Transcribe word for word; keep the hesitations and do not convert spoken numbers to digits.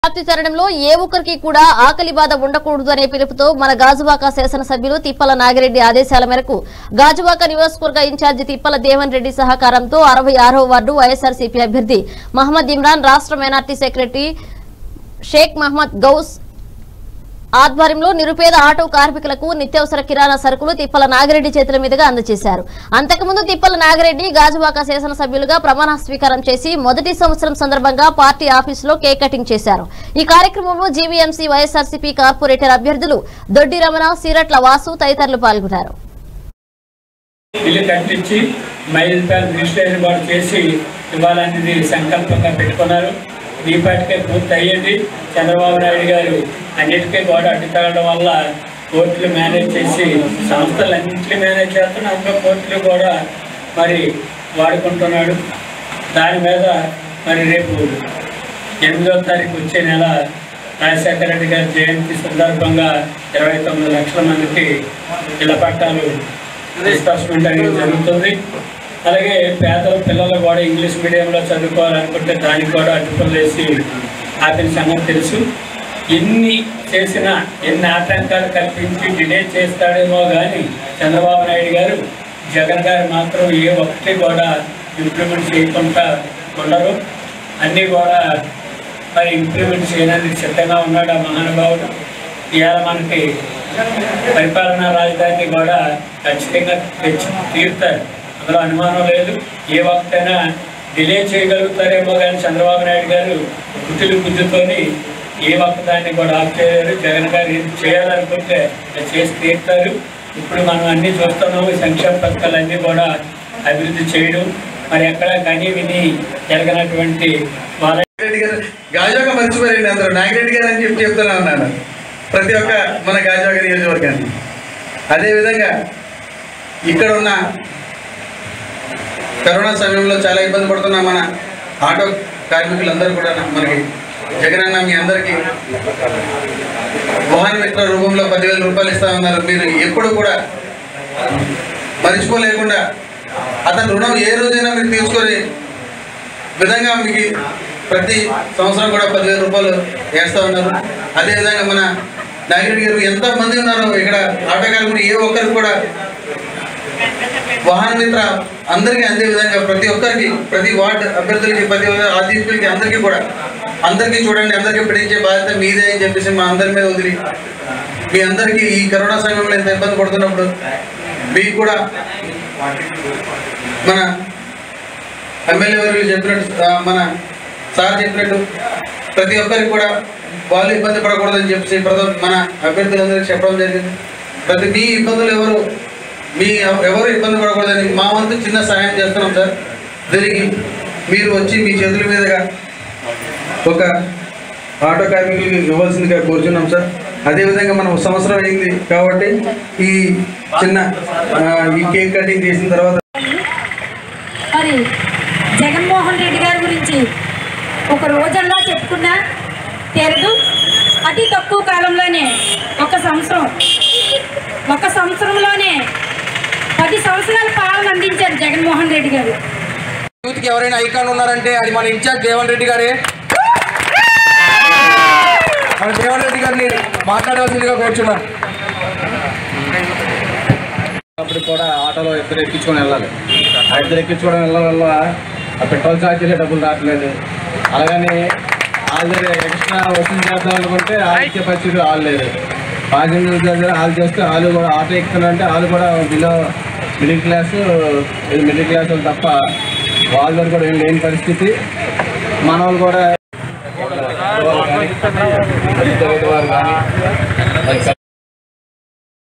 Party తరుణంలో ఏ ఒక్కరికి కూడా ఆకలి బాధ ఉండకూడదు అనే పిలుపుతో మన గాజువాక శాసనసభ్యులు తిప్పల నాగిరెడ్డి ఆదేశాల మేరకు గాజువాక నియోజకవర్గ ఇన్ఛార్జి తిప్పల దేవన్ రెడ్డి సహకారంతో అరవై ఆరవ వార్డు వైఎస్ఆర్సీపీ అభ్యర్థి మహమ్మద్ ఇమ్రాన్, రాష్ట్ర మైనార్టీ సెక్రటరీ షేక్ మహమ్మద్ గౌస్ ఆధ్వర్యంలో నిరుపేద ఆటో కార్మికులకు నిత్యావసర కిరాణా సరుకులు తిప్పల నాగిరెడ్డి చేతుల మీదుగా అందజేశారు. అంతకుముందు తిప్పల నాగిరెడ్డి గాజువాక శాసనసభ్యులుగా ప్రమాణ స్వీకారం చేసి మొదటి సంవత్సరం సందర్భంగా పార్టీ ఆఫీసులో కేక్ కటింగ్ చేశారు. ఈ కార్యక్రమంలో జీవీఎంసీ వైఎస్ఆర్సీపీ కార్పొరేటర్ అభ్యర్థులు దొడ్డి రమణ, సీరట్ల వాసు తదితరులు పాల్గొన్నారు. ఈ పాటికే పూర్తి అయ్యింది. చంద్రబాబు నాయుడు గారు అన్నిటికీ కూడా అడ్డుతగలడం వల్ల కోర్టులు మేనేజ్ చేసి సంస్థలు అన్నింటినీ మేనేజ్ చేస్తున్నా అందులో కోర్టులు కూడా మరి వాడుకుంటున్నాడు. దాని మీద మరి రేపు ఎనిమిదవ తారీఖు వచ్చే నెల రాజశేఖర రెడ్డి గారి జయంతి సందర్భంగా ఇరవై తొమ్మిది లక్షల మందికి ఇళ్ల పట్టాలు డిస్బర్స్మెంట్ అనేది జరుగుతుంది. అలాగే పేదల పిల్లలు కూడా ఇంగ్లీష్ మీడియంలో చదువుకోవాలనుకుంటే దానికి కూడా అడ్డుపనులు వేసి ఆపిన సంగతి తెలుసు. ఎన్ని చేసినా ఎన్ని ఆటంకాలు కల్పించి డిలే చేస్తాడేమో కానీ చంద్రబాబు నాయుడు గారు, జగన్ గారు మాత్రం ఏ ఒక్కటి కూడా ఇంప్లిమెంట్ చేయకుండా ఉండరు. అన్నీ కూడా మరి ఇంప్లిమెంట్ చేయడానికి సిద్ధంగా ఉన్నాడు ఆ మహానుభావుడు. ఇవాళ మనకి పరిపాలనా రాజధాని కూడా ఖచ్చితంగా తెచ్చి తీరుతారు, అందులో అనుమానం లేదు. ఏ వక్తైనా డిలే చేయగలుగుతారేమో కానీ చంద్రబాబు నాయుడు గారు గుర్తులు గుర్తుతోని ఏ వక్త దాన్ని కూడా ఆఫ్ చేయలేరు. జగన్ గారు ఏం చేయాలనుకుంటే చేసి తీరుతారు. ఇప్పుడు మనం అన్నీ చూస్తున్నాము, సంక్షేమ పథకాలు అన్నీ కూడా అభివృద్ధి చేయడం మరి ఎక్కడ కనీ విని జరగనటువంటి నాగిరెడ్డి గారు గాజువాక మర్చిపోయారండి. అందరూ నాగిరెడ్డి గారు అని చెప్పి చెప్తూనే ఉన్నాను ప్రతి ఒక్క మన గాజువాక నియోజకవర్గాన్ని. అదేవిధంగా ఇక్కడ ఉన్న కరోనా సమయంలో చాలా ఇబ్బంది పడుతున్న మన ఆటో కార్మికులందరూ కూడా మనకి జగనన్న మీ అందరికీ వాహన మిత్ర రూపంలో పదివేల రూపాయలు ఇస్తా ఉన్నారు. మీరు ఎప్పుడు కూడా మర్చిపోలేకుండా అతని రుణం ఏ రోజైనా మీరు తీసుకొని విధంగా మీకు ప్రతి సంవత్సరం కూడా పదివేల రూపాయలు వేస్తూ ఉన్నారు. అదేవిధంగా మన నాగిరెడ్డి గారు ఎంతమంది ఉన్నారో ఇక్కడ ఆటో కార్మికులు ఏ ఒక్కరికి కూడా వాహన మిత్ర అందరికీ అందే విధంగా ప్రతి ఒక్కరికి, ప్రతి వార్డు అభ్యర్థులకి, ప్రతి ఆదిత్యులకి అందరికీ కూడా అందరికీ చూడండి, అందరికీ పెట్టించే బాధ్యత మీదే అని చెప్పేసి మా అందరి మీద వదిలి మీ అందరికీ ఈ కరోనా సమయంలో ఎంత ఇబ్బంది పడుతున్నప్పుడు మీకు కూడా మన ఎమ్మెల్యే వర్గులు చెప్పినట్టు, మన సార్ చెప్పినట్టు ప్రతి ఒక్కరికి కూడా వాళ్ళు ఇబ్బంది పడకూడదని చెప్పేసి ప్రతి మన అభ్యర్థులందరికీ చెప్పడం జరిగింది. ప్రతి మీ ఇబ్బందులు ఎవరు మీ ఎవరు ఇబ్బంది పడకూడదని మా వంతు చిన్న సహాయం చేస్తున్నాం సార్. దీనికి మీరు వచ్చి మీ చేతుల మీదుగా ఒక ఆటో కార్మికులకి ఇవ్వాల్సిందిగా కోరుచున్నాం సార్. అదేవిధంగా మనం సంవత్సరం అయింది కాబట్టి ఈ చిన్న ఈ కేక్ కటింగ్ చేసిన తర్వాత మరి జగన్మోహన్ రెడ్డి గారి గురించి ఒక రోజల్లా చెప్పుకున్నా తీరదు. అతి తక్కువ కాలంలోనే ఒక సంవత్సరం ఒక సంవత్సరంలోనే పది సంవత్సరాల పాలన అందించారు జగన్మోహన్ రెడ్డి గారు. యూత్కి ఎవరైనా ఐకాన్ ఉన్నారంటే అది మన ఇన్ఛార్జ్ దేవన్ రెడ్డి గారే. మన దేవన్ రెడ్డి గారిని మాట్లాడవలసిందిగా కోరుచున్నాను. అప్పుడు కూడా ఆటోలో ఇద్దరు ఎక్కించుకొని వెళ్ళాలి. ఆ ఇద్దరు ఎక్కించుకోవడం వెళ్ళడం వల్ల ఆ పెట్రోల్ ఛార్జీలే డబ్బులు రావట్లేదు. అలాగని వాళ్ళ ఎక్స్ట్రా వసూలు చేద్దాం అనుకుంటే వాళ్ళు ఇచ్చే పరిస్థితి వాళ్ళు లేదు. ప్యాసింజర్ దగ్గర వాళ్ళు చేస్తే వాళ్ళు కూడా ఆటో ఎక్కుతున్నారంటే వాళ్ళు కూడా below middle class middle class వాళ్ళు తప్ప వాళ్ళ దగ్గర కూడా ఏం లేని పరిస్థితి. మన వాళ్ళు కూడా